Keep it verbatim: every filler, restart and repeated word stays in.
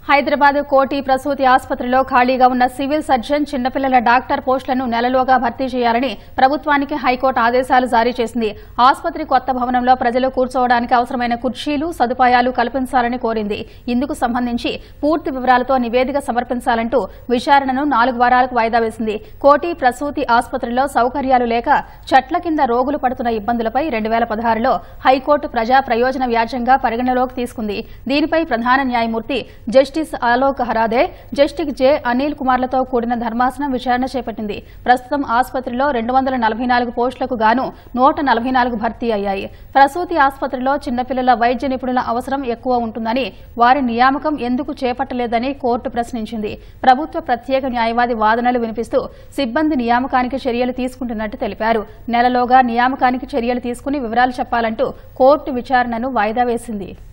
హైదరాబాద్ కోటి ప్రసూతి ఆసుపత్రిలో ఖాళీగా ఉన్న సివిల్ సర్జన్ చిన్నపిల్లల డాక్టర్ పోస్టులను నెలలోగా భర్తీ చేయాలని ప్రభుత్వానికి హైకోర్టు ఆదేశాలు జారీ చేసింది. ఆసుపత్రి కొత్త భవనంలో ప్రజలు కూర్చోవడానికి అవసరమైన కుర్చీలు, సదుపాయాలు కల్పించాలని కోరింది. ఇందుకు సంబంధించి పూర్తి వివరాలతో నివేదిక సమర్పించాలంటూ విచారణను నాలుగు వారాలకు వాయిదా వేసింది. కోటి ప్రసూతి ఆసుపత్రిలో సౌకర్యాలు లేక చెట్ల కింద రోగులు పడుతున్న ఇబ్బందులపై రెండు వేల పదహారులో హైకోర్టు ప్రజా ప్రయోజన వ్యాజ్యంగా పరిగణలోకి తీసుకుంది. దీనిపై ప్రధాన న్యాయమూర్తి justice Alok Aradhe, justice J Anil కుమార్లతో కూడిన ధర్మాసనం విచారణ చేపట్టింది. ప్రస్తుతం ఆసుపత్రిలో రెండు వందల నలభై నాలుగు పోస్టులకు గాను నూట నలభై నాలుగు భర్తీ అయ్యాయి. ప్రసూతి ఆసుపత్రిలో చిన్నపిల్లల వైద్య నిపుణుల అవసరం ఎక్కువ ఉంటుందని, వారి నియామకం ఎందుకు చేపట్టలేదని కోర్టు ప్రశ్నించింది. ప్రభుత్వ ప్రత్యేక న్యాయవాది వాదనలు వినిపిస్తూ సిబ్బంది నియామకానికి చర్యలు తీసుకుంటున్నట్టు తెలిపారు. నెలలోగా నియామకానికి చర్యలు తీసుకుని వివరాలు చెప్పాలంటూ కోర్టు విచారణను వాయిదా వేసింది.